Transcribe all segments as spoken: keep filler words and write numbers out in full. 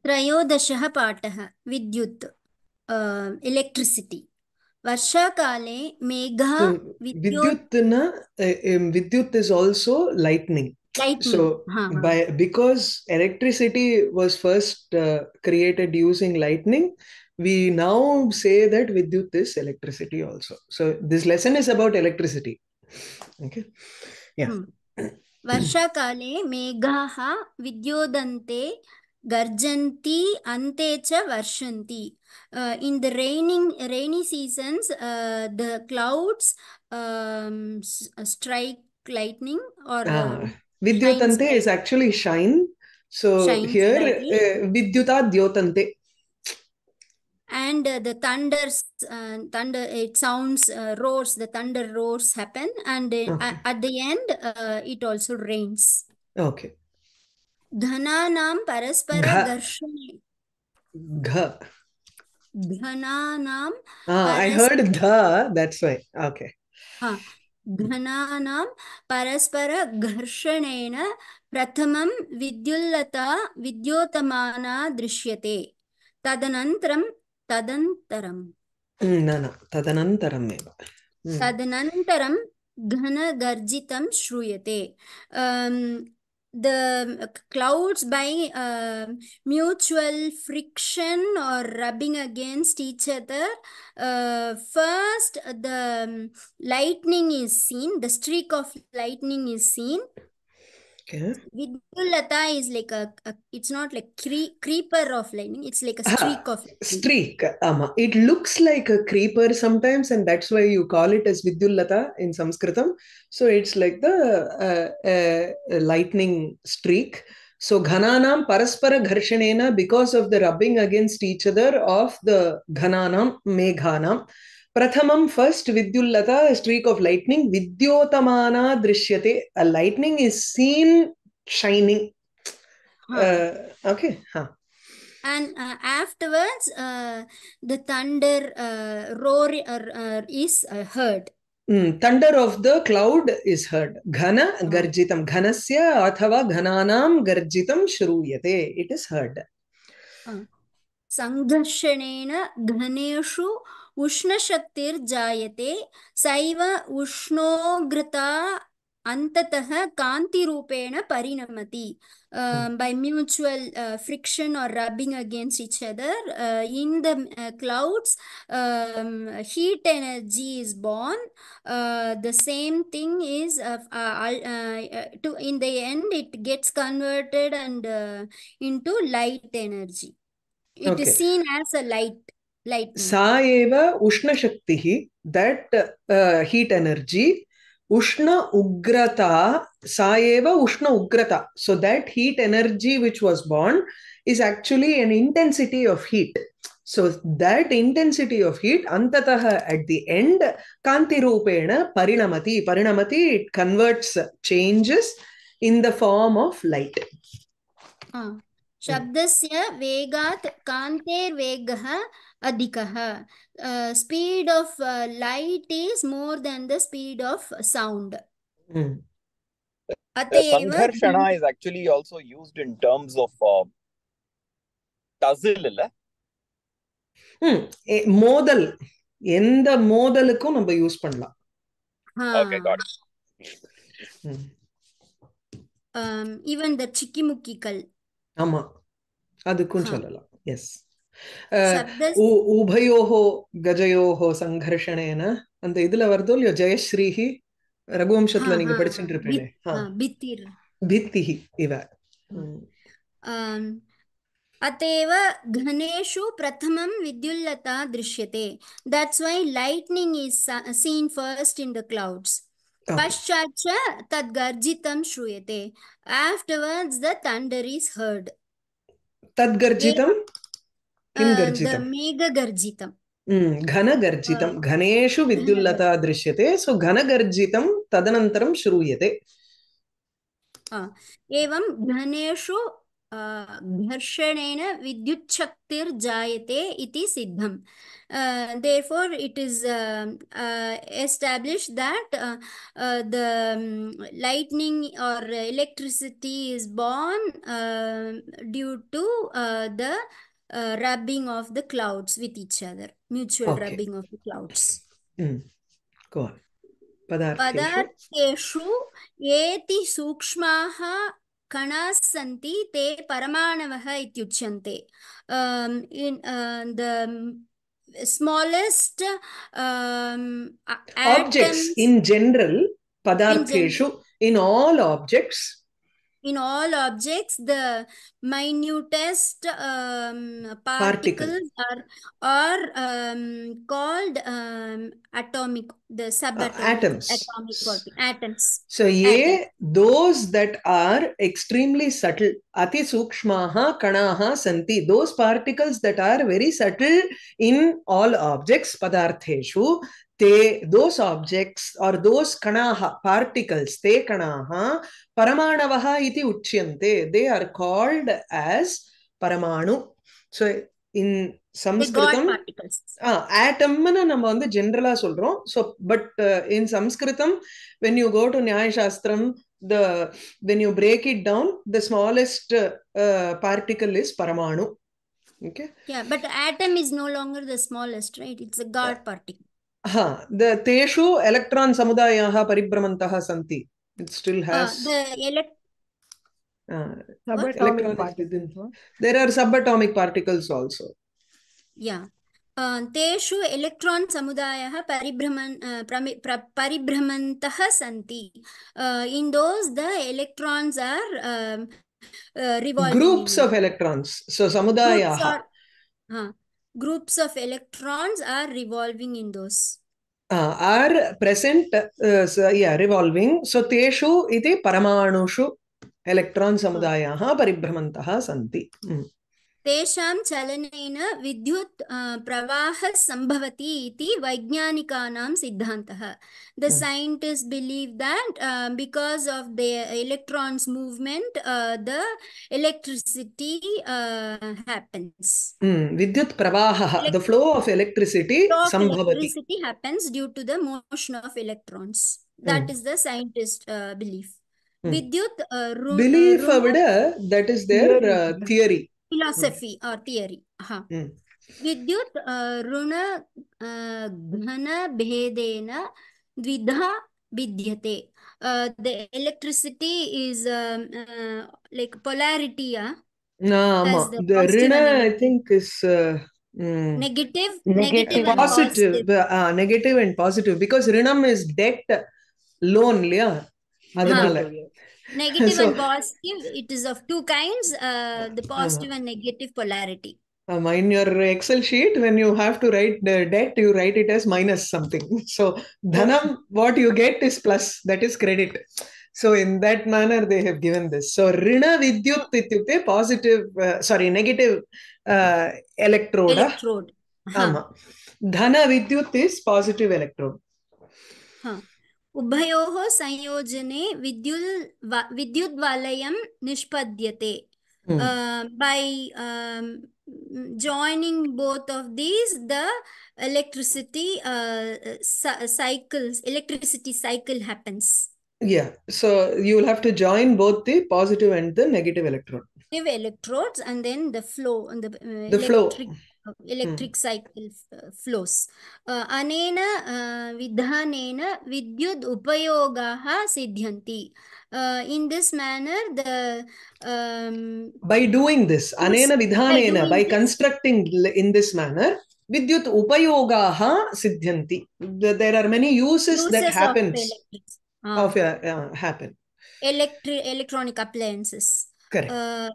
त्रयोदशः पाठः विद्युत् इलेक्ट्रिसिटी वर्षाकाले मेघः So विद्युत् vidyut na uh, um, vidyut is also lightning. lightning So हाँ हाँ by because electricity was first uh, created using lightning, we now say that vidyut is electricity also. So this lesson is about electricity. Okay. Yeah. हम्म वर्षाकाले मेघाः विद्योदन्ते गर्जन्ति अन्ते च वर्षन्ति uh, in the raining rainy seasons uh, the clouds um, s- strike lightning or Ah, um, shines vidyutante is light actually shine. So shines here brightly uh, vidyuta dyotante. and uh, the thunders uh, thunder it sounds uh, roars the thunder roars happen and uh, a- Okay. at the end uh, it also rains Okay. घनानां परस्पर Gha. घर्षणे Gha. घनानां Ah, I heard परस्पर dha. That's why. Okay. हा घनानां परस्पर घर्षणेन प्रथमं विद्युल्लता विद्योतमाना दृश्यते तदनन्तरं तदन्तरं Mm, no, no. Tadanantaram eva. Mm. तदनन्तरं घनगर्जितं श्रूयते um, the clouds by uh, mutual friction or rubbing against each other uh, first the um, lightning is seen the streak of lightning is seen Okay. Vidyulata is like a, a it's not like cre- creeper of lightning it's like a Ah, streak of lightning streak. Ama. It looks like a creeper sometimes, and that's why you call it as Vidyullata in Sanskritam. So it's like the uh, uh, lightning streak. So Ghananam Paraspara Gharshanena, because of the rubbing against each other of the Ghananam, Meghanam. Prathamam first Vidyullata, a streak of lightning. Vidyotamana Drishyate, a lightning is seen shining. huh. Uh, okay. Huh. And uh, afterwards uh, the thunder uh, roar uh, uh, is uh, heard Mm, thunder of the cloud is heard. Ghana uh, garjitam. Ghanasya athava ghananam garjitam shruyate. It is heard. uh, संघर्षणेन घनेषु उष्णशक्तिर्जायते सैव उष्णोग्रता अन्ततः कान्तिरूपेण परिणमति Mm. by mutual uh, friction or rubbing against each other uh, in the uh, clouds um, heat energy is born uh, the same thing is uh, uh, uh, to in the end it gets converted and uh, into light energy it is Okay. seen as a light, lightning. Sa eva ushna shaktihi, that uh, heat energy, ushna ugrata, sa eva ushna ugrata. So that heat energy which was born is actually an intensity of heat. So that intensity of heat, antataha at the end, kanti rupena parinamati. Parinamati, it converts, changes in the form of light. Ah. Mm. शब्दस्य वेगात् कान्तेर्वेगः अधिकः uh, speed of uh, light is more than the speed of sound Mm. Uh, अतएव Sangharshana is actually also used in terms of uh, tussle, இல்ல? ம் எ- மோதல் எந்த மோதலுக்கும் நம்ம use பண்ணலாம். Okay, got it. ம். um, even the chikimukkikal ஆமா அதுக்கும் huh. சொல்லலாம். எஸ் शब्दस् உபயோஹோ கஜயோஹோ சங்கர்ஷணேன அந்த இதுல வருதோ இல்லையோ ஜெயஸ்ரீஹி हाँ ரகுவம்சத்துல நீங்க हाँ हाँ படிச்சுட்டு இருப்பீங்களே. भित् ஆ हाँ भित्तिर् भित्तिः इव. हाँ. ம். um, अतएव घनेषु प्रथमं विद्युल्लता दृश्यते that's why lightning is seen first in the clouds Okay. पश्चात् च तद् गर्जितं श्रूयते afterwards the thunder is heard तद्गर्जितं किं uh, the गर्जितं? mega garjitam ம் घनगर्जितं uh, घनेषु विद्युल्लता घनगर्जितम् दृश्यते. सो घनगर्जितं तदनन्तरं श्रूयते. uh, एवं घनेषु घर्षणेन विद्युत् शक्तिर् जायते इति सिद्धम्. Therefore it is uh, uh, established that uh, uh, the um, lightning or electricity is born uh, due to uh, the uh, rubbing of the clouds with each other, mutual Okay. rubbing of the clouds. Mm. Go on. Padartheshu. पदार्थेषु येति सूक्ष्माः कणाः सन्ति ते परमाणवः इत्युच्यन्ते. um, in uh, the smallest um, Objects atoms in general, in, padartheshu, gen in all objects, in all objects the minutest um, particle, particles are are um, called um, atomic, the uh, subatomic atoms. atomic parti- atoms. So, Atoms. ye, those that are extremely subtle, ati sukshmaha kanaha santi, those particles that are very subtle in all objects, padartheshu, te, those objects or those kanaha, particles, te kanaha, paramanavaha iti uchyante, they are called as paramanu. So, in They got Sanskritam, particles. ah, atom நம்ம வந்து ஜெனரலா சொல்றோம். So, but uh, in Sanskritam, when you go to Nyaya Shastram, the when you break it down, the smallest uh, particle is paramanu. Okay. Yeah, but atom is no longer the smallest, right? It's a God particle. Ha, the teshu electron samudayaha paribhramantaha santi. It still has Uh, the elect uh, subatomic particles. There are subatomic particles also. Yeah. तेषु electron samudayah paribhraman paribhramantah santi. In those the electrons are um, uh, revolving. Groups of electrons. So samudayaha. Groups, are, uh, groups of electrons are revolving in those. Uh, are present, uh, so, yeah, revolving. So teshu iti paramanushu electron samudayaha paribhramantaha santi. Mm. तेषां चलनेन विद्युत् प्रवाहः सम्भवति इति वैज्ञानिकानां सिद्धान्तः. The scientists believe that uh, because of the electrons movement, uh, the electricity uh, happens. Mm. Vidyut pravaha, Elect the flow of electricity flow of sambhavati. Electricity happens due to the motion of electrons. That mm. is the scientist uh, belief. Mm. Vidyut uh, ru belief, uh, runa, that is their uh, theory. Philosophy or theory. Aha. Hmm. Vidyut uh, runa uh, ghana bhedena dvidha vidyate. Uh, the electricity is um, uh, like polarity. Uh, no, as the, the rina, I think, is uh, mm, negative, negative, negative and positive. positive. Uh, negative and positive, because rinam is debt loan. Yeah. Huh. Negative so, and positive, it is of two kinds, uh, the positive uh, and negative polarity. Um, in your Excel sheet, when you have to write the debt, you write it as minus something. So, dhanam, okay. What you get is plus, that is credit. So, in that manner, they have given this. So, rina vidyut ityukte positive, uh, sorry, negative uh, electrode. Electrode. Huh. Dhana vidyut is positive electrode. Huh. उभयोः संयोजने विद्युत् विद्युद्वलयं निष्पद्यते. hmm. uh, by um, joining both of these, the electricity uh, cycles electricity cycle happens. Yeah, so you will have to join both the positive and the negative electrode. Negative electrodes, and then the flow and the, uh, the electric flow. electric hmm. cycle uh, flows. Uh, anena uh, vidhanena vidyud upayogaha siddhyanti. Uh, in this manner, the um, by doing this, anena vidhanena, by, by constructing in this manner, vidyut upayogaha siddhyanti. There are many uses, uses that happens of, uh, of uh, uh, happen. Electric electronic appliances. Correct. Uh,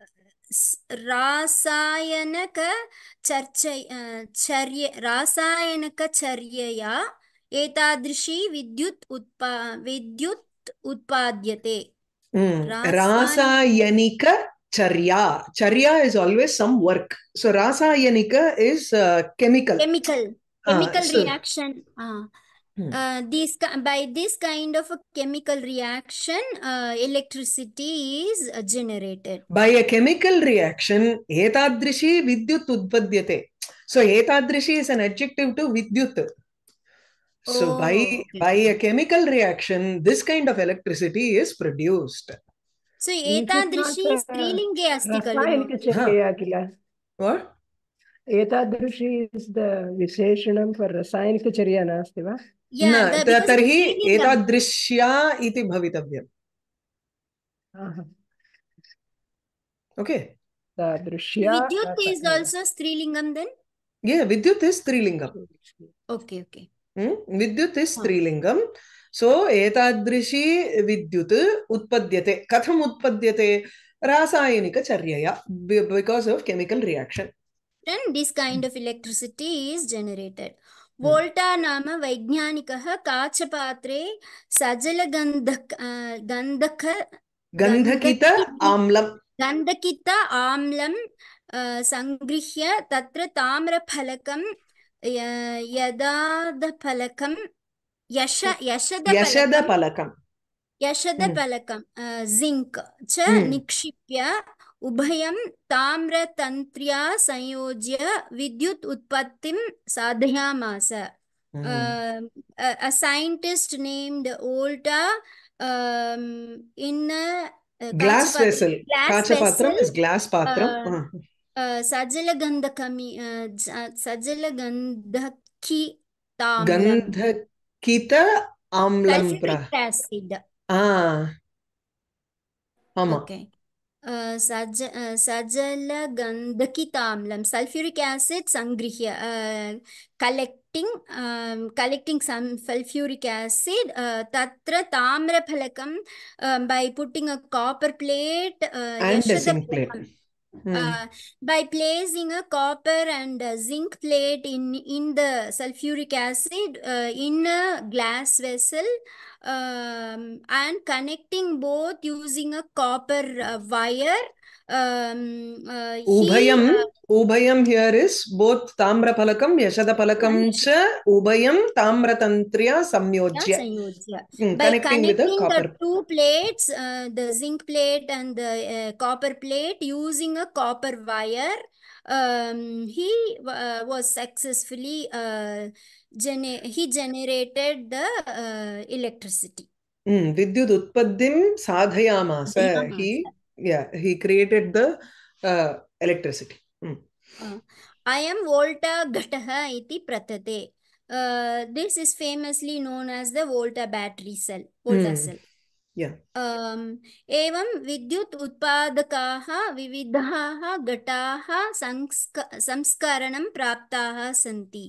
रासायनिक चर्चय चर्य रासायनिक चर्यया एतादृशी विद्युत् उत्पा विद्युत् उत्पाद्यते. रासायनिक charya. Charya is always some work. So rasayanika is uh, chemical. Chemical. Chemical uh, so, reaction. Uh. Hmm. Uh, these ki- by this kind of a chemical reaction, uh, electricity is uh, generated. By a chemical reaction, etadrishi vidyut utpadyate. So etadrishi is an adjective to vidyut. So Oh, by okay. by a chemical reaction, this kind of electricity is produced. So Is it not etadrishi uh, strilinge asti kalu ma'am? rasayanikarya kila? What? Etadrushi is the Visheshanam for rasayanikarya nasti va? Yeah, न the त- because it's तर्हि strilingam. एतादृश्या इति भवितव्यम्. Aha. Okay. Tadrushya Vidyut rasa- is also strilingam then? Yeah, vidyut is strilingam. Okay, okay. Hmm? Vidyut is Huh. strilingam. So etadrishi vidyut utpadyate. Katham utpadyate? Rasayanika charyaya, be- because of chemical reaction. Then this kind of electricity is generated. Hmm. Volta nama vaignanikah kachapatre sajala gandhak uh, gandhaka Gandhakita gandhakita amlam. गन्धकित आम्लं uh, सङ्गृह्य तत्र ताम्रफलकं य- यदादफलकं यश यशदफलकं यशदपलकम्. यशदफलकं zinc च Hmm. निक्षिप्य उभयं ताम्रतन्त्र्या संयोज्य विद्युत् उत्पत्तिं साधयामास. Hmm. Uh, a, a scientist named Volta um, in a uh, Glass Kachapatra, vessel. glass Kachapatram vessel, is glass patram. uh, Uh. uh, Sajalagandhakami, uh, J- Sajalagandhakitamlam, Gandhakita amlam pra. sulfuric acid. Ah. Ama. Okay. Uh, सज uh, सजलगन्धकिताम्लं sulfuric acid संगृह्य uh, collecting um, collecting some sulfuric acid uh, तत्र ताम्रफलकं uh, by putting a copper plate uh, And a zinc plate. यशदफलकं Hmm. uh, by placing a copper and a zinc plate in in the sulfuric acid uh, in a glass vessel um, and connecting both using a copper uh, wire. Um, uh, he Ubhayam, uh, Ubhayam here is both Tamrapalakam, Yashadapalakam cha, Ubhayam Tamratantriya yeah, Samyojya. Sanyojya. Hmm, By connecting with a connecting the copper. two plates, uh, the zinc plate and the uh, copper plate using a copper wire, um, he uh, was successfully uh, gene- he generated the uh, electricity. Hmm, Vidyut Utpaddim Sadhayamasa. He, yeah, he created the uh, electricity. Hmm. Uh, I am Volta Ghataha iti pratate. Uh, this is famously known as the Volta battery cell. Volta Hmm. cell. Yeah. Um, एवं विद्युत् उत्पादकाः विविधाः घटाः संस्क संस्करणं प्राप्ताः सन्ति.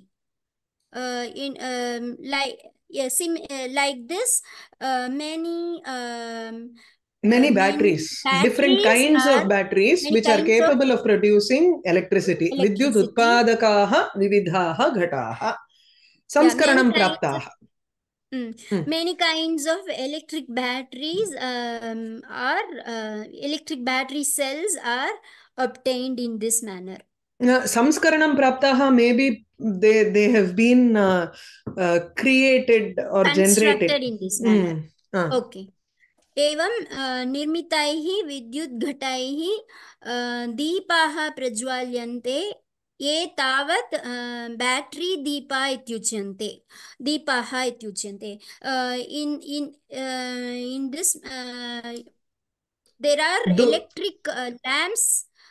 Uh, in um, like yes, sim, uh, like this, uh, many um, Many uh, batteries, many different batteries kinds are of batteries many which are kinds of capable of producing electricity. Vidyut electricity. Utpadakaha Vividhaha Ghataha. Yeah, many Samskaranam kinds of Praptaha. Mm. Hmm. Many kinds of electric batteries um, are uh, electric battery cells are obtained in this manner. Uh, Samskaranam Praptaha, maybe they they have been uh, uh, created or Constructed generated. in this manner. Hmm. Ah. Okay. एवं uh, निर्मितैः विद्युद्घटैः uh, दीपाः प्रज्वाल्यन्ते ये तावत् battery दीपा इत्युच्यन्ते दीपाः इत्युच्यन्ते in in uh, in this uh, there are Do, electric uh, lamps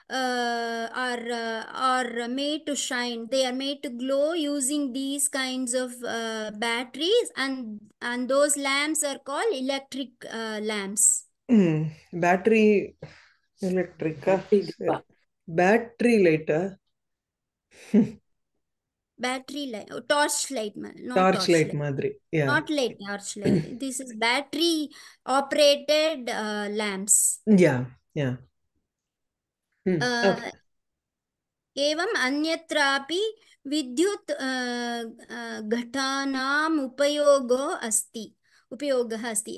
uh, are uh, are made to shine. They are made to glow using these kinds of uh, batteries, and and those lamps are called electric uh, lamps. hmm, battery electric. Deepa. Battery later. Battery light, oh, torch light, ma- not Torch torch light light, madri. Yeah. not light, torch light. This is battery operated uh, lamps. Yeah. Yeah. Hmm. Uh, Okay. एवम् अन्यत्रापि विद्युत् घटानाम् उपयोगो अस्ति. उपयोगः अस्ति.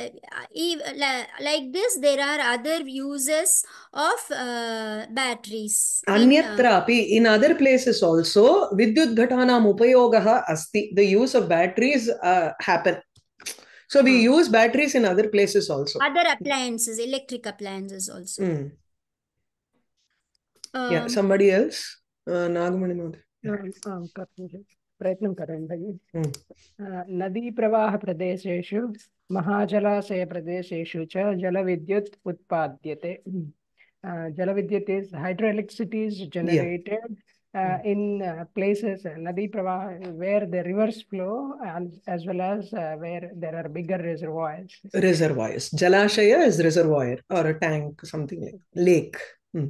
Like this there are other uses of uh, batteries in, uh, Anyatrapi, in other places also, vidyut ghatanam upayogah asti. The use of batteries uh, happen. So we uh, use batteries in other places also. other appliances, electric appliances also. Mm. Um, Yeah, somebody else? Uh, Nagamani Modi. आं कर्तुं प्रयत्नं करोमि भगिनि. Mm. नदीप्रवाहप्रदेशेषु महाजलाशयप्रदेशेषु च जलविद्युत् उत्पाद्यते. Uh, Jalavidyut is hydroelectricity is generated uh, in uh, places, uh, Nadi Pravaha, where the rivers flow, and as well as uh, where there are bigger reservoirs. Reservoirs. Jalashaya is reservoir or a tank, something like lake. Hmm.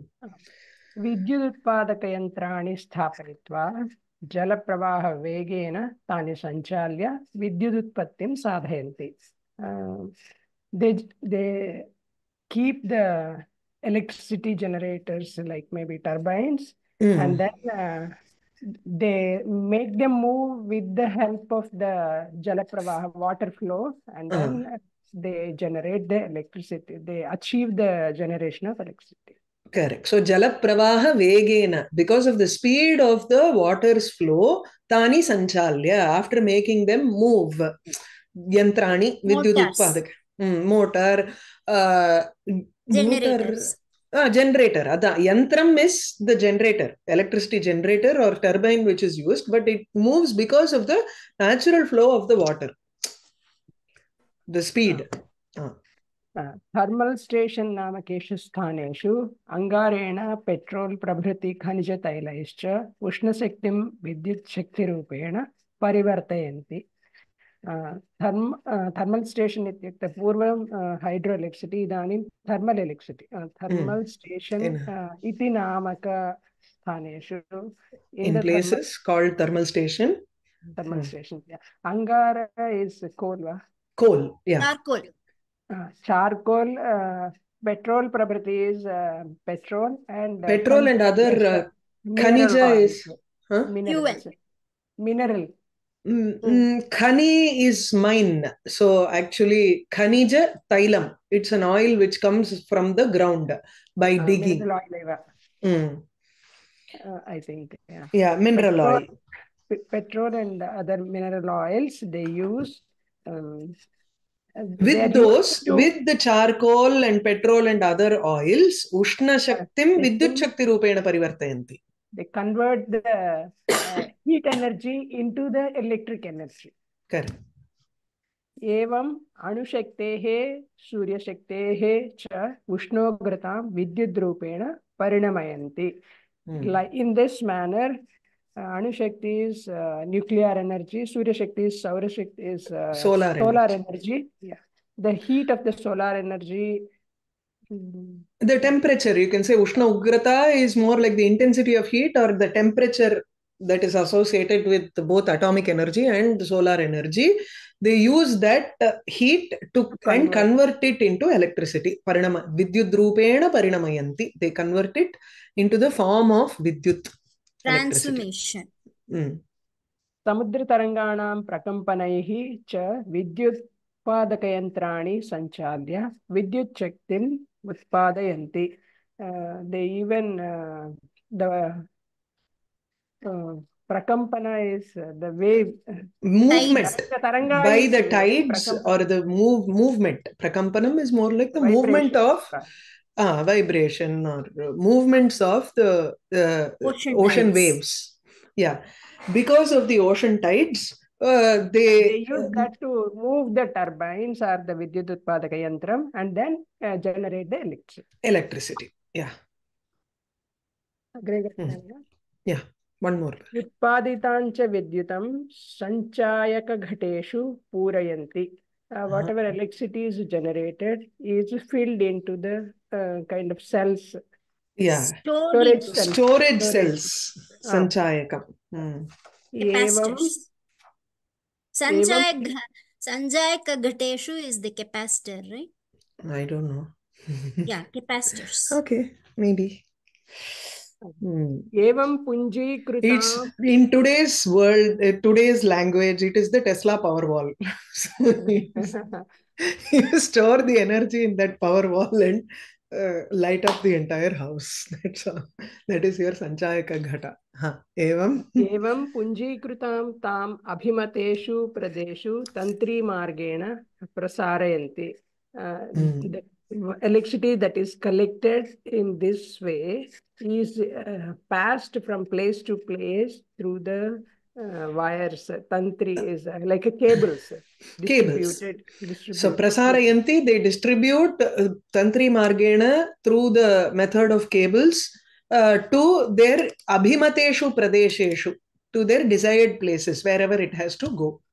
विद्युदुत्पादकयन्त्राणि स्थापयित्वा जलप्रवाहवेगेन तानि सञ्चाल्य विद्युदुत्पत्तिं साधयन्ति. Uh, they they keep the electricity generators like maybe turbines, Mm. and then uh, they make them move with the help of the jalapravaha water flow, and then Uh. they generate the electricity. They achieve the generation of electricity. Correct. So jala pravaha vegena, because of the speed of the water's flow, tani sanchalya, after making them move, yantrani, vidyut Motors. utpadak, mm, motor, uh, motor, Generators. uh, generator. Ada, yantram is the generator, electricity generator or turbine which is used, but it moves because of the natural flow of the water, the speed. Uh. Thermal station नामकेषु स्थानेषु अंगारेण petrol प्रभृति खनिज तैलैश्च उष्णशक्तिं विद्युत् शक्तिरूपेण परिवर्तयन्ति. थर्म थर्मल स्टेशन इत्युक्ते पूर्वं हाइड्रो इलेक्ट्रिसिटी, इदानीं थर्मल इलेक्ट्रिसिटी. थर्मल स्टेशन इति नामक स्थानेषु in places called thermal station. Thermal station. Yeah. Angara is coal. Va? Coal. Yeah. Charcoal. Uh, charcoal, uh, petrol prabhrati is uh, petrol and uh, petrol and other uh, khanija is huh? minerals. Mineral. Mm, mm, khani is mine. So actually, khanija tailam. It's an oil which comes from the ground by uh, digging. Mineral oil. Mm. Uh, I think. Yeah. Yeah, mineral petrol, oil. Petrol and other mineral oils they use. Um, with those, to, with the charcoal and petrol and other oils, Ushna Shaktim uh, Vidyut Shakti Rupena Parivartayanti. They convert the uh, heat energy into the electric energy. Correct. एवं अणुशक्तेः सूर्यशक्तेः च उष्णोग्रतां विद्युद्रूपेण परिणमयन्ति. Like in this manner, uh, Anushakti is uh, nuclear energy, Surya Shakti is Saura Shakti is uh, solar, solar energy. energy. Yeah, the heat of the solar energy. The temperature, you can say Ushna Ugrata is more like the intensity of heat or the temperature that is associated with both atomic energy and solar energy. They use that uh, heat to convert. and convert it into electricity. Parinama, Vidyudrupena Parinamayanti. They convert it into the form of Vidyut. Transformation. Mm. Samudra taranganam prakampanaihi cha vidyutpadakayantrani sanchalya vidyut shaktin utpadayanti. Uh, they even uh, the uh, prakampana is uh, the wave movement by the tides or the move movement. Prakampanam is more like the vibration. movement of uh, vibration or uh, movements of the uh, ocean, ocean waves. Yeah, because of the ocean tides, uh, they, they use uh, that to move the turbines or the vidyut utpadaka yantram and then uh, generate the electricity. Electricity. Yeah. Hmm. Yeah. One more. उत्पादितांच विद्युतं संचायकघटेषु पूरयन्ति. Uh, whatever uh-huh. electricity is generated is filled into the uh, kind of cells. Yeah. Storage cells. Storage cells. Sanchayaka. Hmm. Capacitors. Sanchayaka Sanchayaka ghateshu is the capacitor, right? I don't know. Yeah, capacitors. Okay, maybe. Hmm. एवं It's पुञ्जीकृतां in today's world, uh, today's language, it is the Tesla Powerwall. So you, you store the energy in that Powerwall and uh, light up the entire house. That's all. That is your Sanchayaka Ghata. Ha. Evam. एवं पुञ्जीकृतां ताम् अभिमतेषु प्रदेशु तन्त्रीमार्गेण प्रसारयन्ति. Uh, Hmm. the electricity that is collected in this way is uh, passed from place to place through the uh, wires. Tantri is uh, like a cables Cables. distributed. So distributed. Prasarayanti, they distribute uh, Tantri Margena through the method of cables uh, to their Abhimateshu Pradesheshu, to their desired places, wherever it has to go.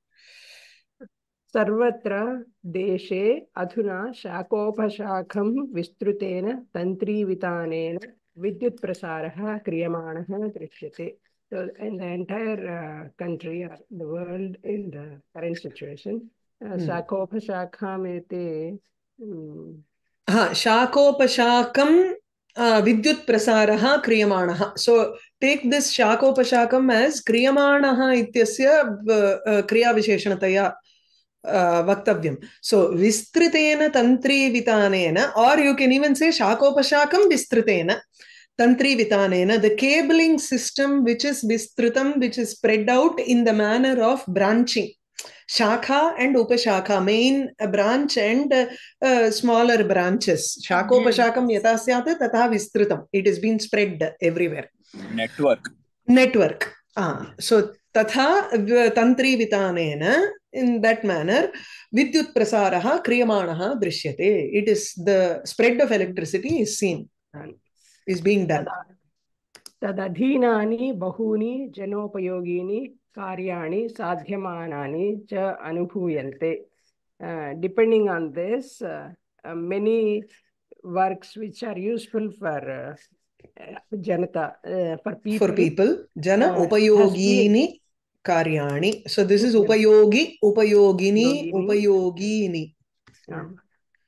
सर्वत्र देशे अधुना शाकोपशाखं विस्तृतेन तन्त्रीवितानेन विद्युत् प्रसारः क्रियमाणः दृश्यते. So in the entire uh, country or the world in the current situation, uh, Hmm. शाकोपशाखाम् एते um, Ha, Shakopashakam uh, Vidyut Prasaraha Kriyamanaha. So take this Shakopashakam as Kriyamanaha ityasya uh, uh, Kriya Visheshanataya uh, Vaktavyam. So Vistritena Tantri Vitanena, or you can even say Shakopashakam Vistritena. Tantri Vitanena, the cabling system which is Vistritam, which is spread out in the manner of branching. Shakha and Upashakha, main branch and uh, uh, smaller branches. Shakopashakam yata syate tatha vistritam. It has been spread everywhere. Network. Network. Ah, so tatha tantri vitanena, in that manner, vidyut prasaraha kriyamanaha drishyate. It is the spread of electricity is seen, is being done. तदधीनानि बहूनि जनोपयोगीनि कार्याणि साध्यमानानि च अनुभूयन्ते. Uh, depending on this, uh, uh, many works which are useful for uh, uh, janata, uh, for people, For people, jana uh, has been upayogini karyani. So this is upayogi, upayogini, yogini. upayogini. Um,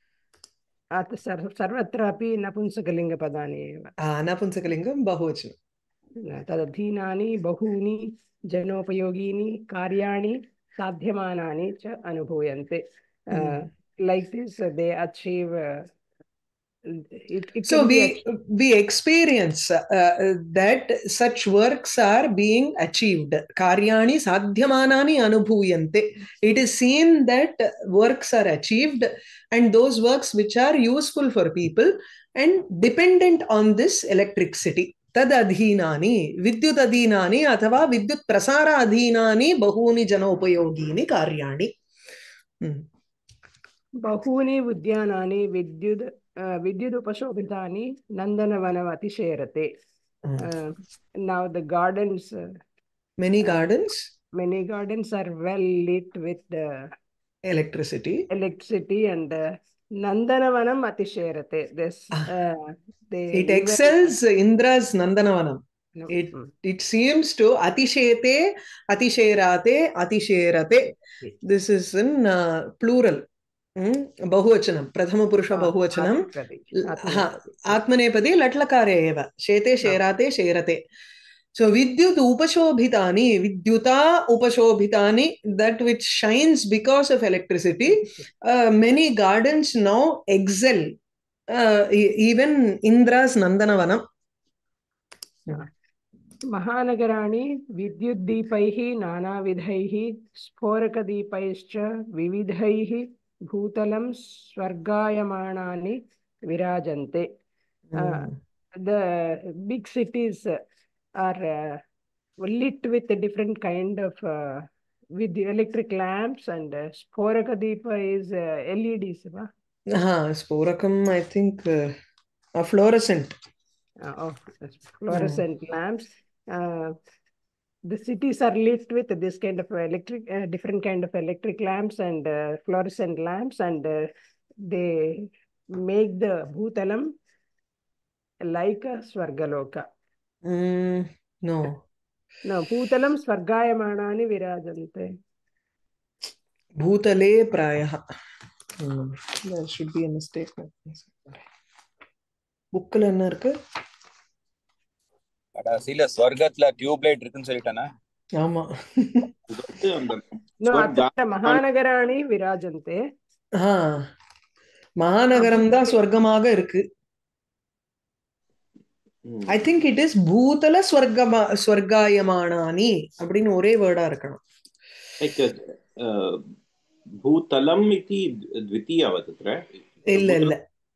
अत सर्व सर्वत्रापि नपुंसकलिङ्गपदानि एव. Ah, napunsakalingam bahuvachanam. तदधीनानि बहूनि जनोपयोगीनि कार्याणि साध्यमानानि च अनुभूयन्ते. Uh, like this, uh, they achieve. Uh, it, it So can be we achieved. we experience uh, uh, that such works are being achieved. Karyani sadhyamanani anubhuyante. It is seen that works are achieved, and those works which are useful for people and dependent on this electricity. तद अधीनानि विद्युत अधीनानि अथवा विद्युत प्रसार अधीनानि बहूनि जनोपयोगीनि कार्याणि. बहूनि उद्यानानि विद्युत् विद्युदुपशोभितानि नन्दनवनमतिशेरते. Now the gardens, uh, many gardens, uh, many gardens are well lit with the electricity. Electricity and uh, Nandanavanam Atisherate. This uh, they it even, excels Indra's Nandanavanam. No. It Mm. it seems to Atishete, Atisherate, Atisherate. This is in uh, plural. बहुवचनं प्रथमपुरुष बहुवचनं आत्मनेपदी लट्लकारे एव शेते शेराते शेरते. So vidyut upashobhitani, vidyuta upashobhitani, that which shines because of electricity. Uh, many gardens now excel uh, even Indra's Nandanavanam. महानगराणि विद्युद्दीपैः नानाविधैः स्फोरकदीपैश्च विविधैः भूतलं स्वर्गायमानानि विराजन्ते. Uh, the big cities are uh, lit with a different kind of uh, with the electric lamps, and uh, Sporaka Deepa is uh, L E Ds. Uh, Sporakam, I think, uh, a fluorescent. Uh, oh, fluorescent mm. lamps. Uh, the cities are lit with this kind of electric, uh, different kind of electric lamps and uh, fluorescent lamps, and uh, they make the Bhutalam like a Swargaloka. Mm, no. No, Bhutalam Swargayamanani Virajante. Bhutale Prayaha. Hmm. There should be a mistake. Bookal enna irukku? சில ஸ்வர்கத்துல tube light இருக்குன்னு சொல்லிட்டானா? ஆமா. இது வந்து அந்த No, Swarga அத்த மகாநகராணி விராஜந்தே. ஆ மகாநகரம் தான் ஸ்வர்க்கமாக இருக்கு. ம். ஐ திங்க் இட் இஸ் பூதல ஸ்வர்கமா ஸ்வர்காயமானானி அப்படின்னு ஒரே வேர்டா இருக்கணும். like uh, भूतलम् इति द्वितीया तत्र இல்ல இல்ல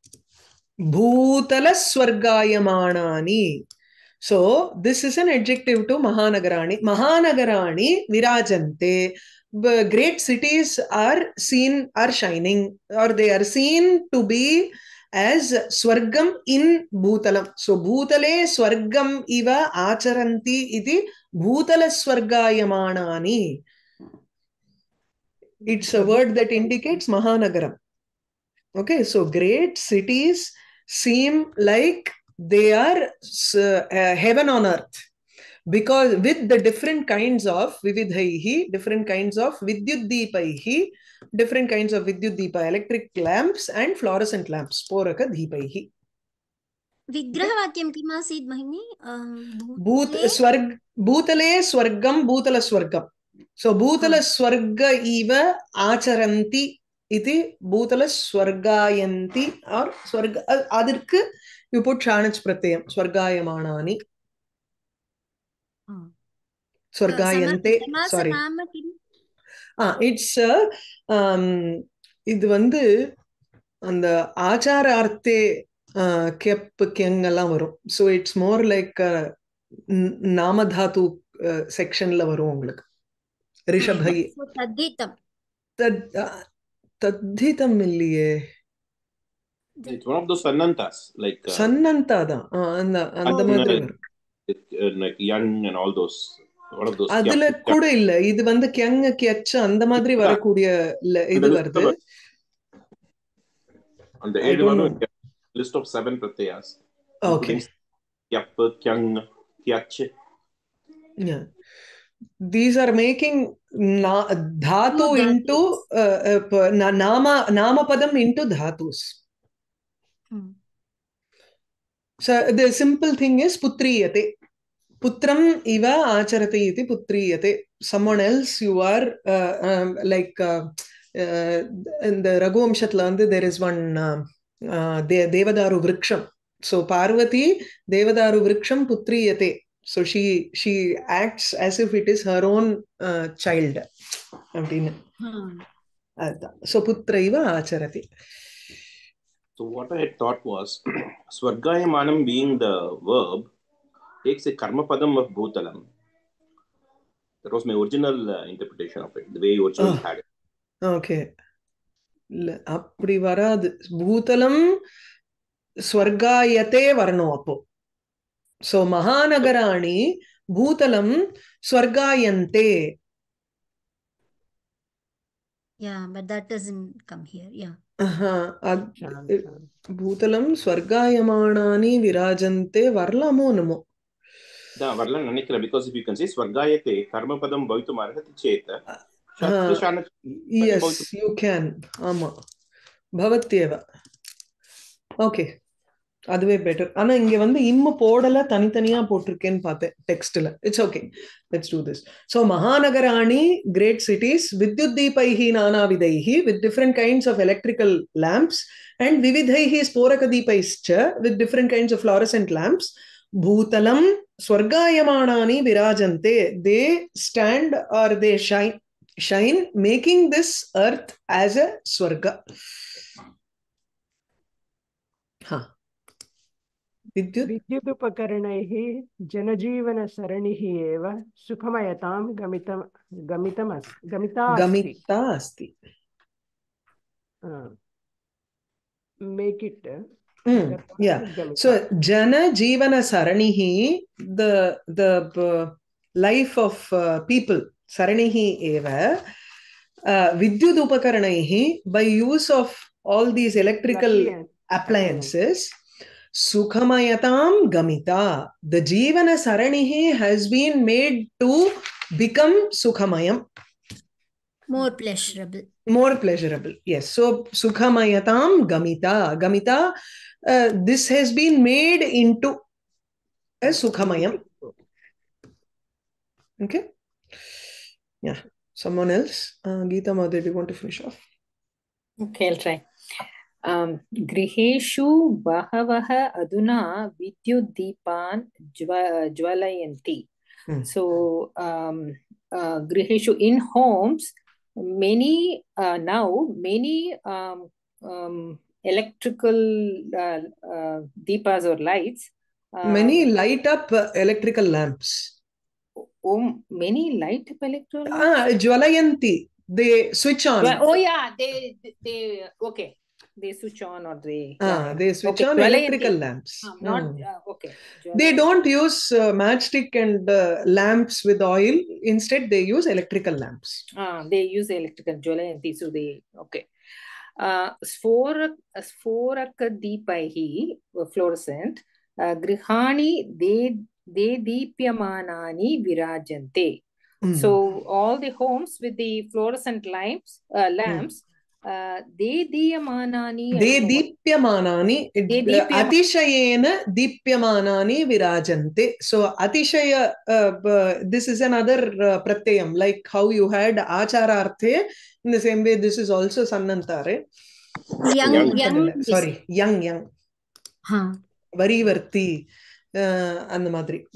பூதல ஸ்வர்காயமானானி. So this is an adjective to Mahanagarani. Mahanagarani virajante. B- Great cities are seen, are shining, or they are seen to be as Swargam in Bhutalam. So Bhutale Swargam iva acharanti iti Bhutala Swargayamanani. It's a word that indicates Mahanagaram. Okay, so great cities seem like they are uh, heaven on earth because with the different kinds of vividhaihi, different kinds of vidyuddeepaihi, different kinds of vidyuddeepa, electric lamps and fluorescent lamps, poraka deepaihi. विग्रहवाक्यं किम् आसीत् भगिनि? Bhoot, भूतले swarg, bhutale swargam, bhutala swargam. So bhutala swarga eva acharanti iti bhutala swargayanti or swarga adirku you put shanach pratyam swargayamanani swargayante sorry समासनाम किम्? ah it's uh, um இது வந்து அந்த ஆச்சாரார்த்தே கெப் கெங்கெல்லாம் வரும். ஸோ இட்ஸ் மோர் லைக் நாமதாத்து செக்ஷன்ல வரும் உங்களுக்கு. ரிஷபை तद्धितं தத்திதம் இல்லையே, it's one of those sannantas like uh, சன்னந்தா தான் அந்த அந்த மாதிரி வரும். uh, like young and all those one of those அதுல கூட இல்ல, இது வந்து கெங்க கெச்சு அந்த மாதிரி வரக்கூடிய இது வருது. அந்த ஏழு வரும் list of seven pratyas. Okay. Kyap, kyang, kyach. Yeah. These are making na dhatu into uh, uh, na, nama namapadam into dhatus. Hmm. So the simple thing is putriyate. Putram iva acharate iti putriyate. Someone else you are uh, um, like uh, uh, in the Raghuvamshatla there is one uh, uh, de Devadaru Vriksham. So Parvati Devadaru Vriksham putriyate. So she she acts as if it is her own uh, child. Hmm. So putra iva acharati. So what I had thought was Swargayamanam being the verb takes a karma padam of Bhutalam. That was my original uh, interpretation of it, the way you originally oh. had it. Okay. அப்படி வராது. பூதலம் ஸ்வர்காயத்தே வரணும் அப்போ. So மகாநகராணி பூதலம் ஸ்வர்காயந்தே. Yeah, but that doesn't come here. Yeah. பூதலம் ஸ்வர்காயமானானி விராஜந்தே வரலாமோ நமோ? Da varla nanikra, because if you can say swargayate karma padam bhavitum arhati cheta shatra shana. Yes, you can. Ama bhavatyeva. Okay, அதுவே better. ஆனா இங்க வந்து இம்ம போடல, தனித்தனியா போட்டிருக்கேன்னு பார்த்தேன் டெக்ஸ்ட்ல. It's okay, let's do this. So மகாநகராணி கிரேட் சிட்டிஸ் வித்யுத்தீபைஹி நானாவிதைஹி with different kinds of electrical lamps and விவிதைஹி ஸ்போரகதீபைஸ்ச with different kinds of fluorescent lamps. பூதலம் ஸ்வர்காயமானானி விராஜந்தே. They stand are they shine shine making this earth as a swarga. Huh. विद्युदुपकरणैः जनजीवनसरणिः एव सुखमयतां गमितं गमितमस् गमिता गमिता अस्ति. Make it mm, yeah. So jana jeevana saranihi, the the uh, life of uh, people, saranihi eva uh, vidyut upakaranaihi, by use of all these electrical appliances, Sukhamayatam Gamita. The Jivana Saranihi has been made to become Sukhamayam. More pleasurable. More pleasurable, yes. So Sukhamayatam Gamita. Gamita, uh, this has been made into a Sukhamayam. Okay. Yeah. Someone else? Uh, Geeta Madhe, do you want to finish off? Okay, I'll try. Um, Griheshu Bahavaha Aduna Vidyuddeepan jwa, Jwalayanti. Hmm. So, um, uh, Griheshu, in homes, many uh, now, many um, um, electrical uh, uh, deepas or lights. Um, Many light up uh, electrical lamps. Oh, many light up electrical lamps? Ah, Jwalayanti. They switch on. Jwa- Oh, yeah, they, they, okay. They switch on or they, Ah, yeah. they switch Okay, on Jwalayanti. electrical lamps. Um, not, Hmm. uh, okay. They Jwalayanti. don't use uh, matchstick and uh, lamps with oil. Instead, they use electrical lamps. Ah, they use electrical Jwalayanti, so they, okay. Uh, Sphorak, Sphorak Deepaihi, fluorescent, uh, Grihani, they, they Deepyamanani Virajante. Hmm. So all the homes with the fluorescent lamps, uh, lamps, uh, they Deeyamanani. They Deepyamanani, They Deepyam- Atishayena Deepyamanani Virajante. So Atishaya, uh, b- this is another uh, pratyayam, like how you had Achararthe, in the same way this is also Sannantare. Young, Young. young. Sorry, young, young. Huh. Varivarti, uh, and the madri.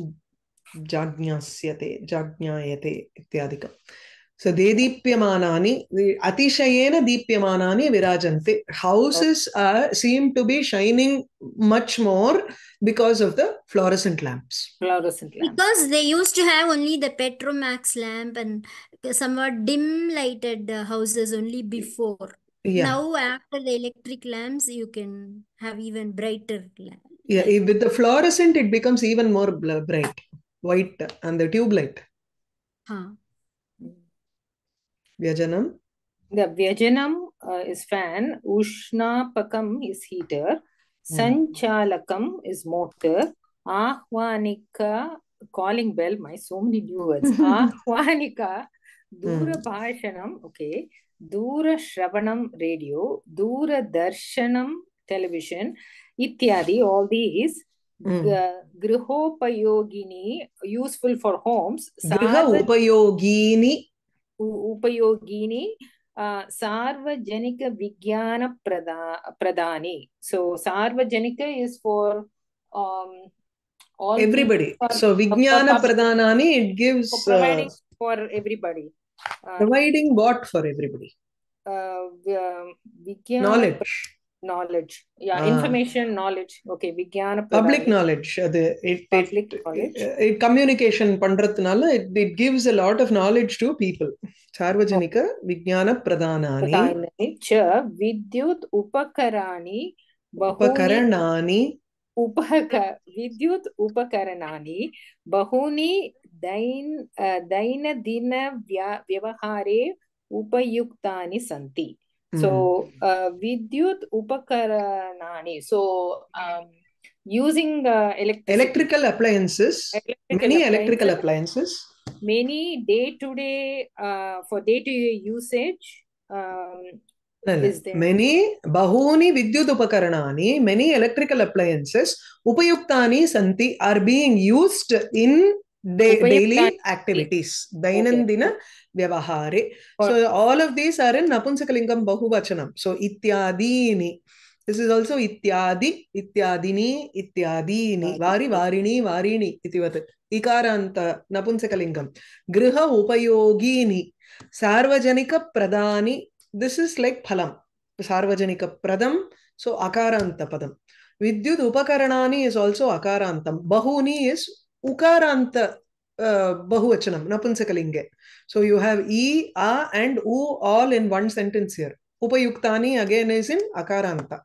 Jagnasyate, Jagnayate, ityadikam. So, de deepyamanani, atishayena deepyamanani virajante. Houses are, seem to be shining much more because of the fluorescent lamps. Fluorescent lamps. Because they used to have only the Petromax lamp and somewhat dim lighted uh, houses only before. Yeah. Now, after the electric lamps, you can have even brighter lamp. Yeah, light. with the fluorescent, it becomes even more bl- bright, white, and the tube light. Huh. Vyajanam. The Vyajanam uh, is fan, Ushnapakam is heater, Sanchalakam is motor, Ahwanika, calling bell, my so many new words, Ahwanika, Dura Bhashanam, okay, Dura Shravanam radio, Dura Darshanam television, Ityadi, all these, Mm. Grihopayogini, useful for homes, Griha Sarva upayogini. Upayogini, uh, Sarvajanika Vigyana Prada, Pradani. So Sarvajanika is for um, all Everybody. people, for, So Vijnana for, Pradhanani, it gives for providing uh, for everybody. Uh, providing what for everybody? uh, Vigyana Knowledge. Knowledge. Yeah, Ah. information, knowledge. Okay, Vigyana Public Pradani. knowledge. Adu, it, Public it, knowledge. it, it communication pandrathnala, it, it gives a lot of knowledge to people. Sarvajanika Vijnana Pradhanani. Pradhanani. Cha Vidyut Upakarani Bahuni Upakaranani. Upaka Vidyut Upakaranani Bahuni Dain uh, Daina Dina Vyavahare Upayuktani Santi. So uh, Vidyut Upakaranani. So um, using uh, electricity. Electrical appliances. Electrical Many appliances. electrical appliances. Many day-to-day uh, for day-to-day usage. Um, Is there. Many bahuni vidyut upakaranani, many electrical appliances, upayuktani santi, are being used in da- daily activities. Dainandina vyavahare. So all of these are in Napunsakalingam Bahuvachanam. So ityadini. This is also ityadi, ityadini, ityadini. Vari, varini, varini. Itivat. Ikaranta Napunsakalingam. Griha upayogini. Sarvajanika pradani. This is like phalam, sarvajanika pradam, so akaranta padam. Vidyut upakaranani is also akarantam. Bahuni is ukaranta uh, bahuvachanam, napunsakalinge. So you have e, a, and u all in one sentence here. Upayuktani again is in akaranta.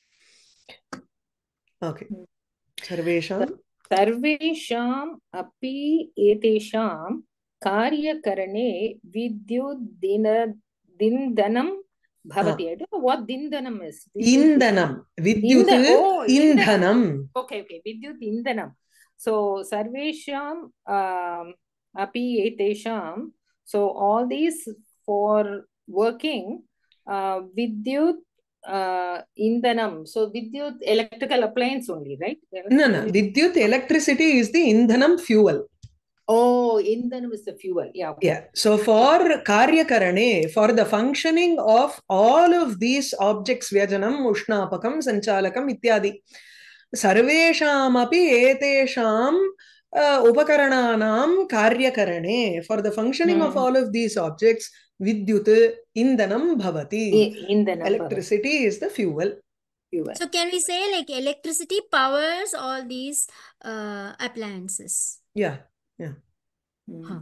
Okay. Sarvesham. Sarvesham api etesham karyakarane vidyudina dindanam bhavati. I don't know what dindanam is. Indhanam. Vidyut oh, indhanam. Okay, okay. Vidyut indhanam. So Sarvesham um, api etesham. So all these for working uh, vidyut uh, indhanam. So vidyut electrical appliance only, right? No, no. Vidyut electricity is the indhanam fuel. Oh, indhanam is the fuel. Yeah. Okay. Yeah. So for karyakarane, for the functioning of all of these objects, vyajanam, ushnapakam, sanchalakam, ityadi, sarveshamapi etesham uh, upakarananam karyakarane, for the functioning of Hmm. all of these objects, vidyut indhanam bhavati. I- Indhanam bhavati. Electricity is the fuel. Fuel. So can we say like electricity powers all these uh, appliances? Yeah. Yeah. Hmm. Huh.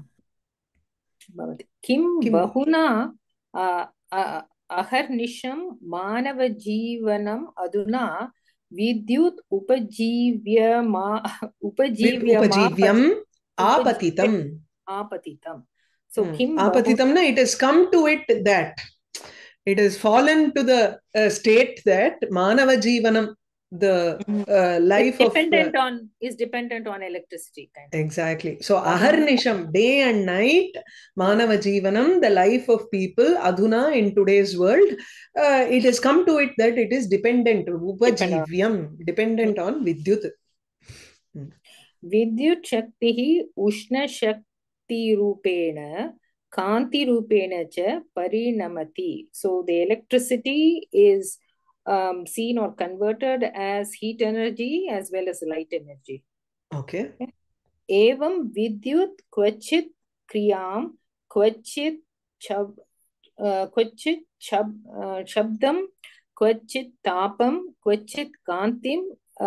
भवति किं Kim? बहुना अ, अ, अहर्निशं मानवजीवनम् अधुना विद्युत् उपजीव्यमा With उपजीव्यमा upajivyam apatitam. आपतितं. So Hmm. किं बहु Apatitam na, it has come to it that it has fallen to the uh, state that manava jivanam, the uh, is life of uh, dependent on is dependent on electricity kind of. exactly. So Adhuna- aharnisham, day and night, manava jivanam, the life of people, adhuna in today's world, uh, it has come to it that it is dependent, upajivyam, dependent on vidyut. Hmm. विद्युत् शक्तिः उष्णशक्तिरूपेण कान्तिरूपेण च परिणमति. So the electricity is um, seen or converted as heat energy as well as light energy. Okay. एवं विद्युत् क्वचित् क्रियां क्वचित् शब् क्वचित् शब् शब्दं क्वचित् तापं क्वचित् कान्तिं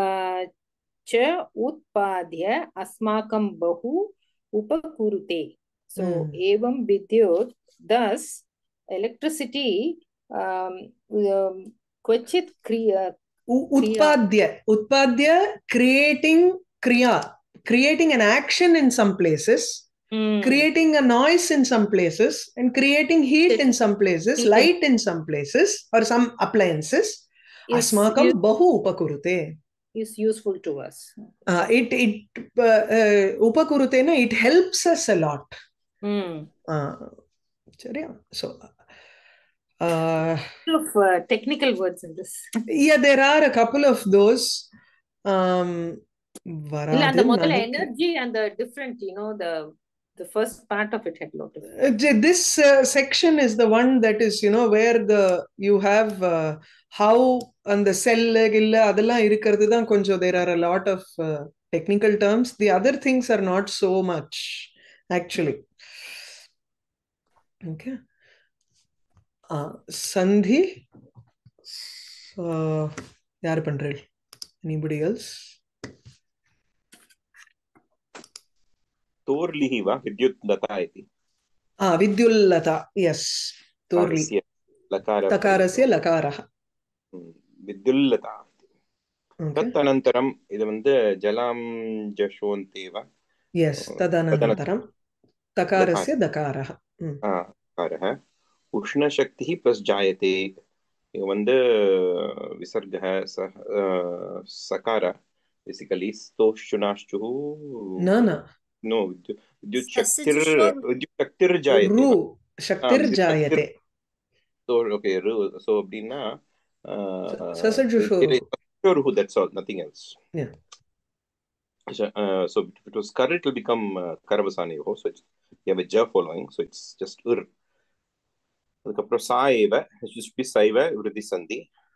च उत्पाद्य अस्माकं बहु उपकुरुते. So Hmm. एवं विद्युत्, thus electricity um, um, क्वचित् क्रिया U- Utpadya, Utpadya, creating kriya, creating an action in some places, Hmm. creating a noise in some places, and creating heat in some places, Heat in- light in some places, or some appliances. Is- Asmakam is- bahu upakurute. is useful to us. Uh, it it uh, uh, upakurute na, it helps us a lot. Hmm. Uh, சரியா? So uh, Of uh, technical words in this. yeah, there are a couple of those. Um, இல்ல அந்த வராதுன்னு முதல்ல நினைக்கிறேன். energy and the different, you know, the the first part of it had lot of. Uh, j- this uh, section is the one that is, you know, where the you have uh, how and the cell இல்ல அதெல்லாம் இருக்கிறது தான் கொஞ்சம் there are a lot of uh, technical terms. The other things are not so much actually. Okay. Uh, Sandhi. Uh, யார் பண்றீள்? Anybody else? तोर्लिः वा विद्युत् लता इति Ah, Vidyullata. Yes. Torli. कारस्य लकार Takarasya lakarah. विद्युल्लता Okay. तत् अनन्तरम् इदं வந்து जलां जशोन्ते वा Yes. Tadanantaram. Takarasya dakarah. Hmm. कारः उष्णशक्तिः प्लस् जायते இது வந்து விசர்கः सकार बेसिकली स्तोश्चुनाश्चुः No, no. नो विद्युत् शक्तिर् Sasajusho- विद्युत् शक्तिर्जायते Ru. वा? Shaktir विद्युत् jayate. So okay, ru- so அப்படின்னா Sasajushoruhu. Sasajushoruhu, that's all, nothing else. Yeah. So, uh, so if it was kar, it will become uh, karavasaneho. So it's, you have a ja following, so it's just ur. அதுக்கப்புறம் சா ஏவ just be சைவ விருத்தி சந்தி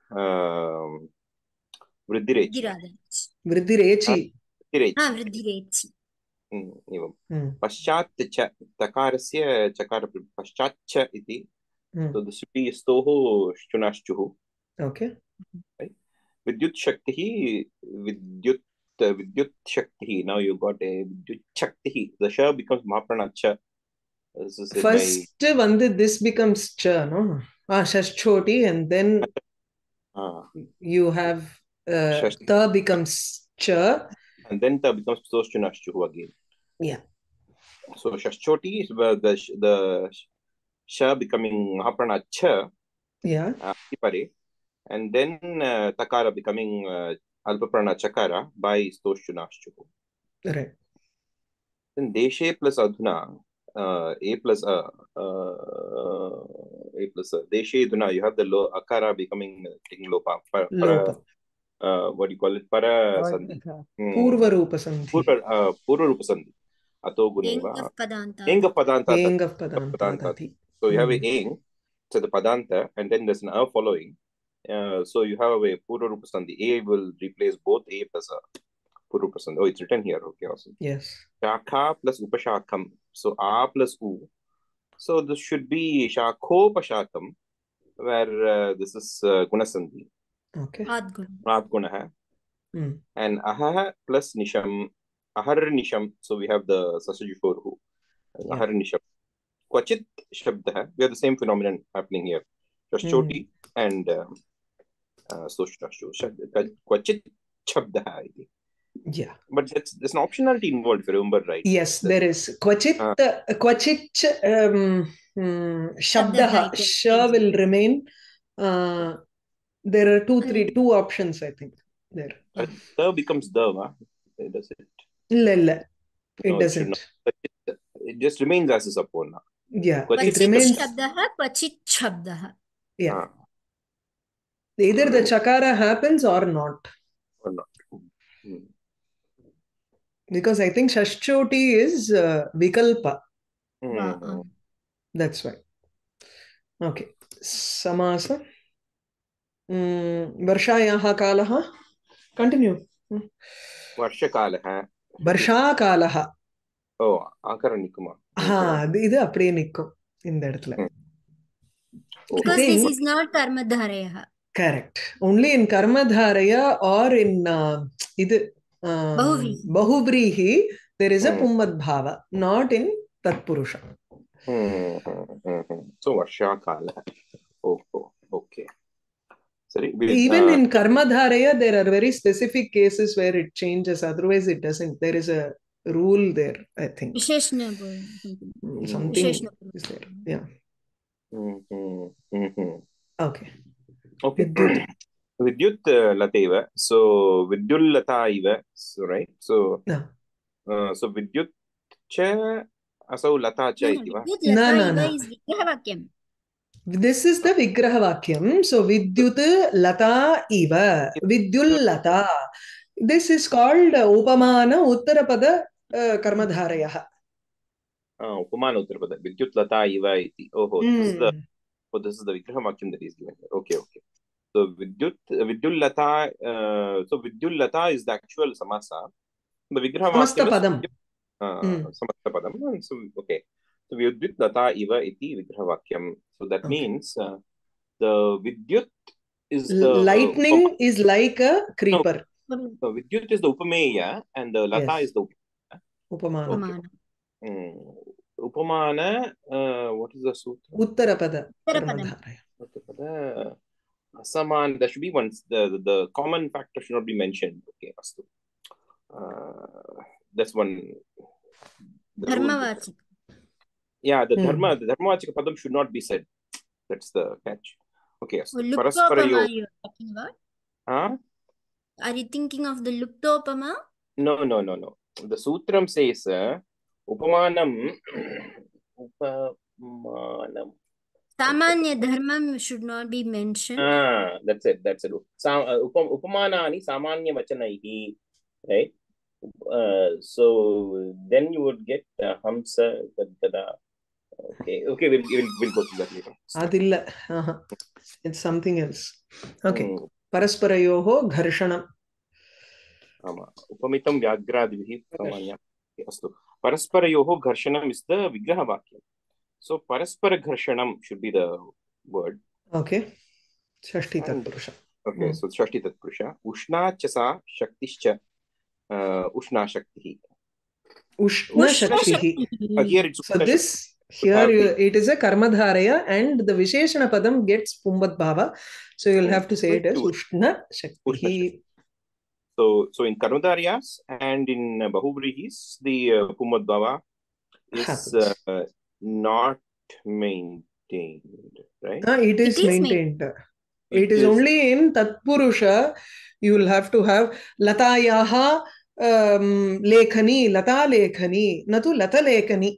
விருத்திரேச்சி Viradhanach. Vridirechi. விருத்திரேச்சி Ah, Vridirechi. एवं Hmm. पश्चात् च तकारस्य चकार पश्चात् च इति Hmm. so this would be स्तोः शुनाश्चुः Okay. विद्युत् शक्तिः विद्युत् विद्युत् शक्तिः now you got a विद्युत् शक्तिः the sh becomes mahaprana cha. This is in my First vandu this becomes cha, no? Ah, shashchoti, and then ah, you have uh, Shash- ta becomes cha. and then ta becomes stoshchunashchuh again. Yeah. So shashchoti is the the, the sha becoming mahaprana cha Yeah. uh, pare, and then uh, takara becoming uh, alpaprana chakara by stoshchunashchuh. Right. Then deshe plus adhuna uh, a plus a uh, a plus a deshe adhuna you have the low akara becoming uh, taking lopa para, para, Lopa. uh, what do you call it para sandhi. Hmm. Purva Rupa Sandhi. Purva uh, Purva Rupa Sandhi. ato guneva. Eng of padanta. Eng of padanta. Eng of padanta. So you have a eng, so the padanta, and then there's an a following. Uh, so you have a purva rupa sandhi. A will replace both a plus a. Purva rupa sandhi. Oh, it's written here. Okay, awesome. Yes. Shakha plus upashakam. So a plus u. So this should be shakopashakam, where uh, this is uh, gunasandhi. Okay. Adguna. Adgunaha. Mm. And aha plus nisham. Ahar nisham. So we have the sasajushorhu. Yeah. Ahar nisham. Kvachit shabda. We have the same phenomenon happening here. Shashchoti mm. and um, uh, so Kvachit shabda. Yeah. But that's, there's an optionality involved, if you remember right. Yes, there is. Kvachit, uh, kvachit um, um, shabdaha, sha will remain. Uh, there are two, three, two options, I think. There. Uh, the becomes the, huh? Does it? La, la. It no, doesn't. It, it, it just remains as a sapona. Yeah, Kvachit it remains. Shabdaha, kvachit shabdaha. Yeah. Ah. Either the chakara happens or not. Or not. Hmm. Because I think Shashchoti is uh, Vikalpa. Mm. That's why. Okay. Samasa. Mm, Varshayaha kalaha. Continue. Varshakalaha. Varshakalaha. Oh, Akara Nikuma. Ha, இது அப்படியே நிக்கும் இந்த இடத்துல. Because okay. this is not karmadharaya. Correct. Only in karmadharaya or in uh, idu, um, Bahuvrihi. Bahuvrihi, there is a Hmm. Pummad Bhava, not in Tatpurusha. Hmm. Hmm. So Varshakala. Oh, oh, okay. Sorry. We, Even uh, in karmadharaya, there are very specific cases where it changes. Otherwise, it doesn't. There is a rule there, I think. Visheshna. Something Visheshna. is there. Yeah. Mm-hmm. Mm-hmm. Okay. Okay. Vidyut. Vidyut uh, lateva. So Vidyul lata iva. So right. So No. uh, so Vidyut cha asau lata cha iti va. Vidyut No, lata no, iva no. is Vigrahavakyam. This is the Vigraha Vakyam. So Vidyut lata iva. Vidyul lata. This is called Upamana Uttarapada uh, Karmadharayaha. Ah, Upamana Uttarapada. Vidyut lata iva iti. Oh, oh, this is the oh, this is the Vigraha Vakyam that is given here. Okay, okay. So Vidyut Vidyul lata. Uh, so Vidyul lata is the actual samasa. The Vigraha Samasta Vakyam Padam. is uh, mm. Samasta Padam. So okay. So Vidyut lata iva iti Vigraha Vakyam. So that okay. means uh, the Vidyut is the lightning uh, is like a creeper. No, so Vidyut is the Upameya and the lata yes. is the Upamana. Okay. Mm. Upamana, uh, what is the sutra? Uttarapada. Uttarapada. Asaman, there should be one, the, the, the common factor should not be mentioned. Okay, uh, that's one. Dharmavachika. Yeah, the hmm. dharma, the dharmavachika padam should not be said. That's the catch. Okay, so Luptopama you are talking about? Huh? Are you thinking of the Luptopama? No, no, no, no. The sutram says, uh, Upamanam, Upamanam. Samanya dharmam should not be mentioned. Ah, that's it, that's it. Sam, uh, upam, upamanani samanya vachanaihi, right? Uh, so then you would get uh, Hamsa, Gadada. Okay, okay, we'll, we'll, we'll go through that later. Adilla. Uh-huh. It's something else. Okay. Hmm. Parasparayoho gharshanam. Ama. Upamitam vyagradivihi samanya. Astu. Parasparayoho gharshanam is the Vigraha Vakyam. So Paraspara gharshanam should be the word. Okay. Shashti Tatpurusha. Okay, hmm. so Shashti Tatpurusha. Ushna chasa shaktischa. Uh, Ushna Shakti. Ushna Shakti. Uh, here it's so this, here you, it is a Karmadharaya and the Visheshana Padam gets Pumbad Bhava. So you'll have to say it as Ushna Shakti. So, so in Karmadharyas and in uh, Bahuvrihis, the uh, Pumbad Bhava is uh, not maintained, right? Uh, it is, it is maintained. maintained. It, it is, is only in Tatpurusha you will have to have Latayaha um, Lekhani, Lata Lekhani, Natu Lata Lekhani.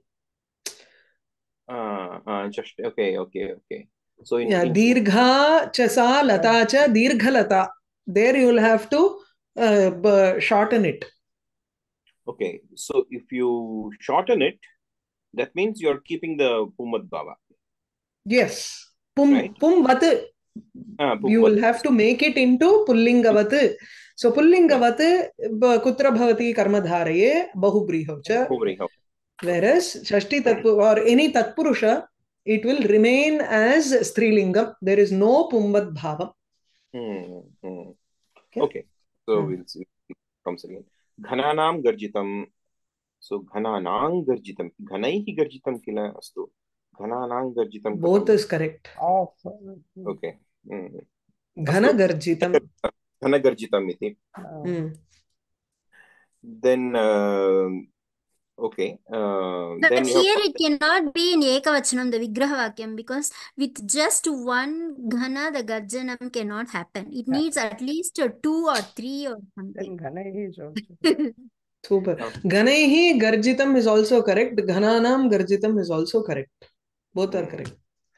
Uh, uh, just, okay, okay, okay. So in, yeah, in Dirgha Chasa Lata Cha Dirgha Lata. There you will have to uh, shorten it. Okay, so if you shorten it, that means you're keeping the Pumad Bhava. Yes. Pum, right? pum vat. Ah, You will have to make it into pullingavat. So pullingavat kutra bhavati karmadharaye bahubriho cha. Whereas shashti tatpu or any tatpurusha, it will remain as strilingam. There is no pumvad bhava. Hmm. Hmm. Okay. Okay. So Hmm. we'll see. It comes again. Ghananam garjitam. So ghananam garjitam. Ghanaihi garjitam kila astu. Ghananam garjitam. Both is correct. Of. Okay. Hmm. Ghana garjitam. Ghana garjitam iti. Hmm. Then uh, okay. Uh, But then you here have it cannot be in Ekavachanam, the Vigraha Vakyam, because with just one Ghana, the Garjanam cannot happen. It needs at least a two or three or Then something. Ghanaihi is also. Super. Okay. Ganaihi garjitam is also correct. Ghananam garjitam is also correct. Both are correct.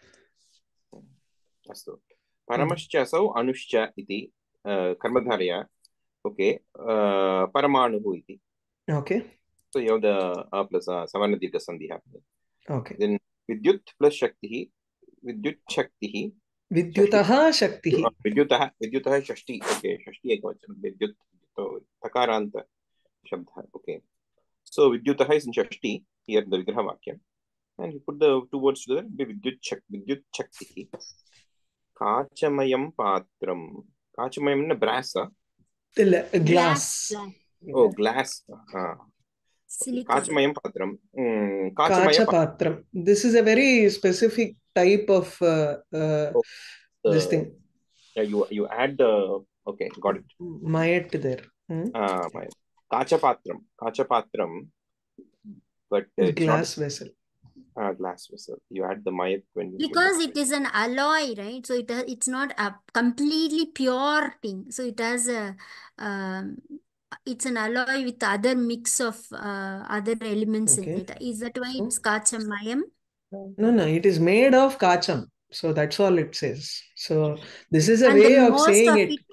अस्तु परमश्च असौ अनुश्च इति कर्मधारया okay uh, परमाणुः इति. Okay. So you have the a plus a savarna dirgha sandhi happening. Okay. Then vidyut plus shaktihi, vidyut shaktihi, Vidyutaha shaktihi. vidyutah vidyutah shashti. Okay, shashti ekavachanam. Vidyut so takaranta shabdha. Okay. So vidyutah is in shashti here in the vigraha vakyam, and you put the two words together. Be vidyut shak vidyut shaktihi. Kachamayam patram. Kachamayam na brass. Glass. Glass. Oh, glass. Ah. Silicon. Kachamayam patram. Mm, Kacha Kachamaya patram. This is a very specific type of uh, uh, Oh, this uh, thing. Yeah, you you add the okay, got it. Mayat there. Hmm? Ah, my Kachapatram. Kachapatram, but uh, it's Glass not vessel. a uh, glass vessel. You add the mayat when you Because it is an alloy, right? So it has, it's not a completely pure thing. So it has a, um, it's an alloy with other mix of uh, other elements Okay. in it. Is that why So, it's kachamayam? no, no, it is made of kacham. So that's all it says. So this is a And way the of most saying of it. it,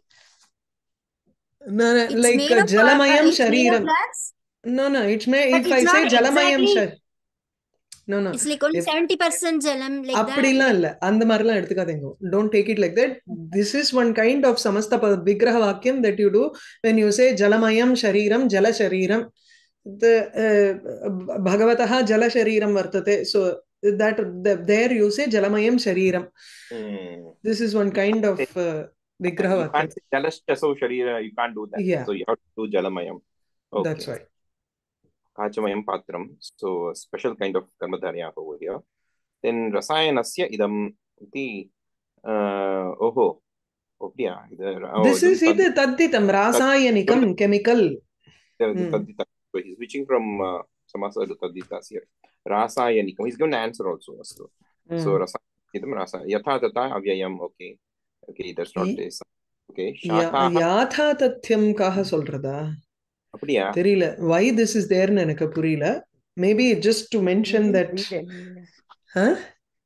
No, no, it's like made uh, of uh, jalamayam it's made of shariram. glass, No, no, it's made, but if it's I say not jalamayam exactly. shar. No, no. It's like only If seventy percent jalam, like that. அப்படிலாம் Like, இல்ல அந்த மாதிரிலாம் எடுத்துக்காதீங்க. Don't take it like that. This is one kind of samasta vigraha vakyam that you do when you say jalamayam shariram jala shariram. The uh, bhagavataha jala shariram vartate. So that the, there you say jalamayam shariram. Hmm. This is one kind of uh, vigraha You vakyam. can't say Jalastaso Sharira, you can't do that. Yeah. So you have to do Jalamayam. Okay. That's right. Kachamayam Patram. So a special kind of Karmadharya over here. Then Rasayanasya idam iti uh, oho. Oh, yeah. Oh, This is it tadditam rasayanikam chemical. Hmm. Taddita. So he's switching from uh, samasa to tadditas here. Rasayanikam. He's given an answer also. So, Hmm. so Rasayanidam Rasa. Yatha tata avyayam. Okay. Okay, that's not this. Okay. யாதா தத்யம் காக சொல்றதா அப்படியா தெரியல why this is there னு எனக்கு புரியல maybe just to mention that huh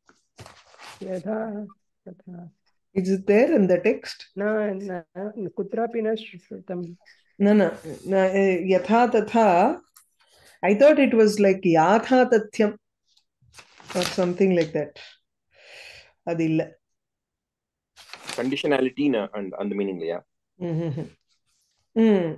yatha is it there in the text no no kutrapi na shrutam no no yatha tatha I thought it was like yatha tathyam or something like that அது இல்ல conditionality na and and the meaning yeah mm mm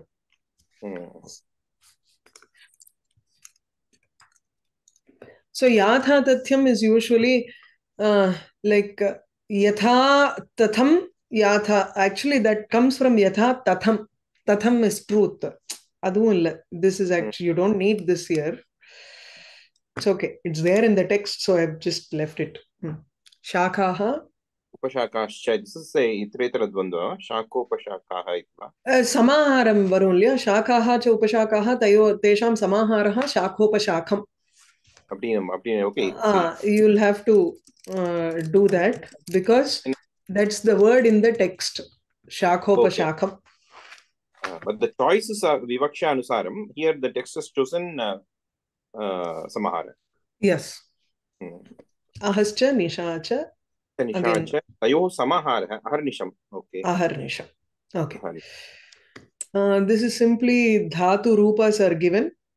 so yatha tathyam is usually uh, like uh, yatha tatham yatha actually that comes from yatha tatham tatham is truth aduvum illa this is actually you don't need this here it's okay it's there in the text so I've just left it hmm. shakaha upashakascha this is say itretara dvandva shakopashakaha itva samaharam varum illaya shakaha cha upashakaha tayo tesham samaharaha shakopashakam அப்படியே அப்படியே okay ah you'll have to uh, do that because that's the word in the text shakopashakam okay. uh, but the choices are vivaksha anusaram here the text is chosen uh, uh, samahara yes hmm. ahascha nishacha nishacha tayo samahara aharnisham okay aharnisham okay uh, this is simply dhatu rupas are given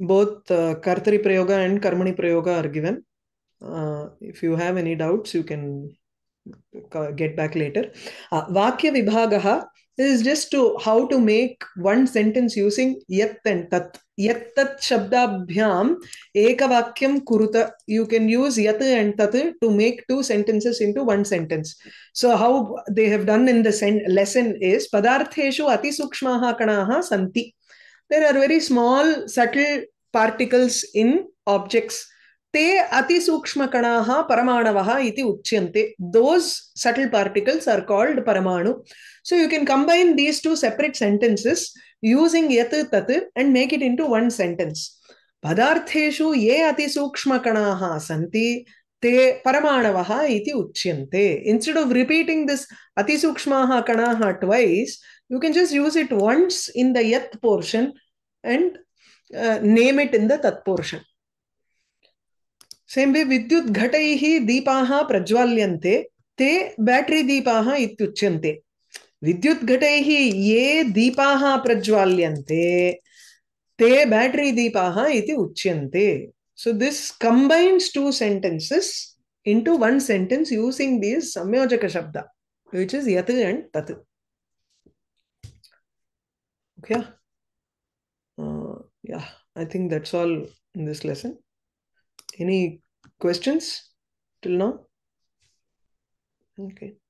both uh, Kartari Prayoga and Karmani Prayoga are given. Uh, if you have any doubts, you can get back later. Uh, Vakya Vibhagaha is just to how to make one sentence using yat and tat. Yat tat shabdabhyam ekavakyam kuruta. You can use yat and tat to make two sentences into one sentence. So how they have done in the sen- lesson is padartheshu ati sukshmaha kanaha santi. There are very small subtle particles in objects. Te ati sukshma kanaha paramanavaha iti uchyante. Those subtle particles are called paramanu. So you can combine these two separate sentences using yat tat and make it into one sentence. Padartheshu ye ati sukshma kanaha santi te paramanavaha iti uchyante. Instead of repeating this ati sukshmaha kanaha twice, you can just use it once in the yat portion and uh, name it in the tat portion. Same way, vidyut ghataihi deepaha prajvalyante te battery deepaha ityuchyante. Vidyut ghataihi ye deepaha prajvalyante te battery deepaha iti uchyante. So this combines two sentences into one sentence using these samyojaka shabda, which is yat and tat. Okay. Uh, yeah, I think that's all in this lesson. Any questions till now? Okay.